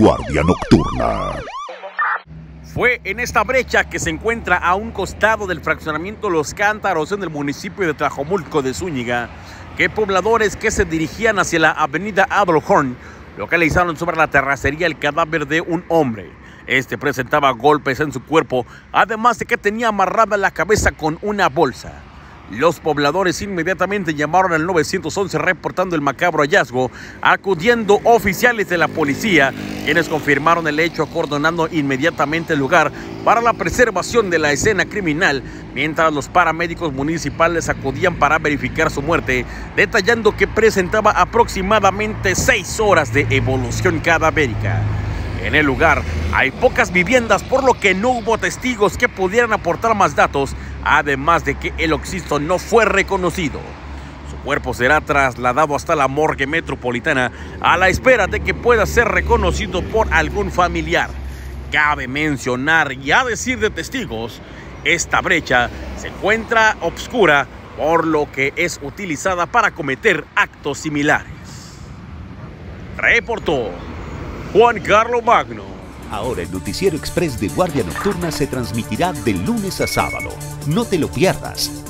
Guardia Nocturna. Fue en esta brecha que se encuentra a un costado del fraccionamiento Los Cántaros en el municipio de Tlajomulco de Zúñiga que pobladores que se dirigían hacia la avenida Adolf Horn localizaron sobre la terracería el cadáver de un hombre. Este presentaba golpes en su cuerpo, además de que tenía amarrada la cabeza con una bolsa. Los pobladores inmediatamente llamaron al 911 reportando el macabro hallazgo, acudiendo oficiales de la policía, quienes confirmaron el hecho acordonando inmediatamente el lugar para la preservación de la escena criminal, mientras los paramédicos municipales acudían para verificar su muerte, detallando que presentaba aproximadamente 6 horas de evolución cadavérica. En el lugar hay pocas viviendas, por lo que no hubo testigos que pudieran aportar más datos, además de que el occiso no fue reconocido. Su cuerpo será trasladado hasta la morgue metropolitana a la espera de que pueda ser reconocido por algún familiar. Cabe mencionar, y a decir de testigos, esta brecha se encuentra obscura, por lo que es utilizada para cometer actos similares. Reportó Juan Carlos Magno. Ahora el noticiero express de Guardia Nocturna se transmitirá de lunes a sábado. No te lo pierdas.